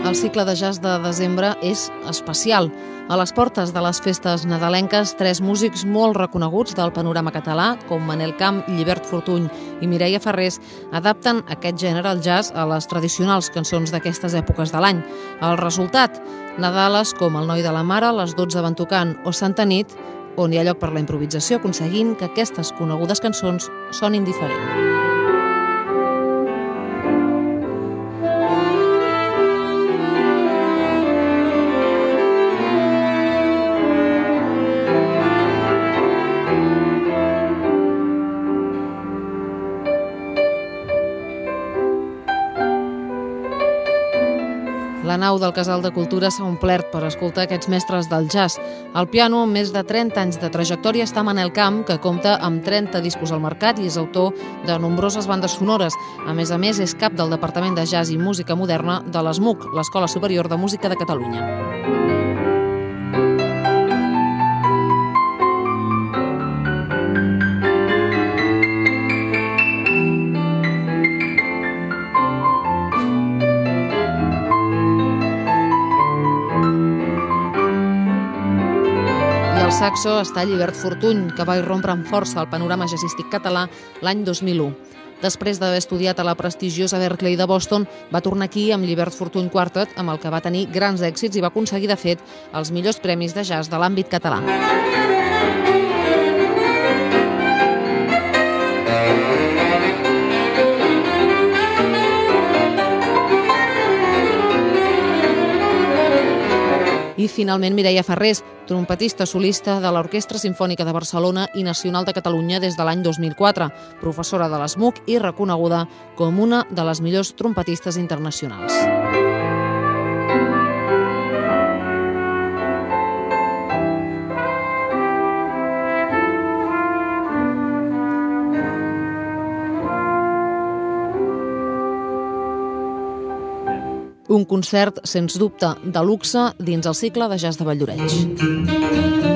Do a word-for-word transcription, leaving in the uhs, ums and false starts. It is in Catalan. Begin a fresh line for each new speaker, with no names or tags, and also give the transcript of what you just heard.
El cicle de jazz de desembre és especial. A les portes de les festes nadalenques, tres músics molt reconeguts del panorama català, com Manel Camp, Llibert Fortuny i Mireia Farrés, adapten aquest gènere al jazz a les tradicionals cançons d'aquestes èpoques de l'any. El resultat, Nadales com El noi de la mare, Les dotze van tocant o Santa nit, on hi ha lloc per la improvisació, aconseguint que aquestes conegudes cançons sonin diferent. La nau del Casal de Cultura s'ha omplert per escoltar aquests mestres del jazz. Al piano, amb més de trenta anys de trajectòria, està Manel Camp, que compta amb trenta discos al mercat i és autor de nombroses bandes sonores. A més a més, és cap del Departament de Jazz i Música Moderna de l'E S M U C, l'Escola Superior de Música de Catalunya. Al saxo està Llibert Fortuny, que va irrompre amb força al panorama jazzístic català l'any dos mil u. Després d'haver estudiat a la prestigiosa Berklee de Boston, va tornar aquí amb Llibert Fortuny Quartet, amb el que va tenir grans èxits i va aconseguir, de fet, els millors premis de jazz de l'àmbit català. I finalment Mireia Farrés, trompetista solista de l'Orquestra Simfònica de Barcelona i Nacional de Catalunya des de l'any dos mil quatre, professora de l'E S M U C i reconeguda com una de les millors trompetistes internacionals. Un concert, sens dubte, de luxe dins el cicle de jazz de Valldoreix.